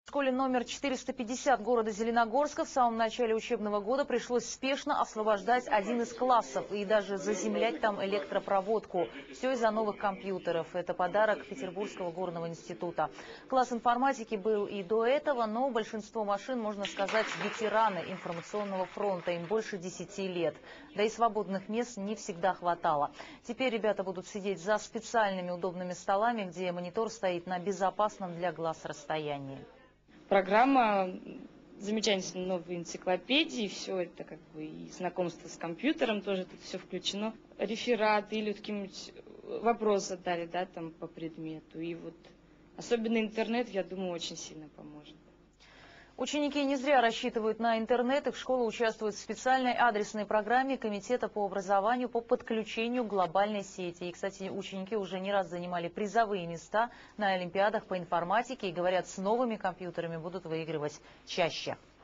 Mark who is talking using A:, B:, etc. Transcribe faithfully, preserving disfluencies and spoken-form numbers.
A: В школе номер четыреста пятьдесят города Зеленогорска в самом начале учебного года пришлось спешно освобождать один из классов и даже заземлять там электропроводку. Все из-за новых компьютеров. Это подарок Петербургского горного института. Класс информатики был и до этого, но большинство машин, можно сказать, ветераны информационного фронта. Им больше десяти лет. Да и свободных мест не всегда хватало. Теперь ребята будут сидеть за специальными удобными столами, где монитор стоит на безопасном для глаз расстоянии.
B: Программа замечательной новой энциклопедии, все это как бы и знакомство с компьютером тоже тут все включено. Реферат или вот какие-нибудь вопросы задали, да, там по предмету. И вот особенно интернет, я думаю, очень сильно поможет.
A: Ученики не зря рассчитывают на интернет. Их школа участвует в специальной адресной программе Комитета по образованию по подключению к глобальной сети. И, кстати, ученики уже не раз занимали призовые места на олимпиадах по информатике и, говорят, с новыми компьютерами будут выигрывать чаще.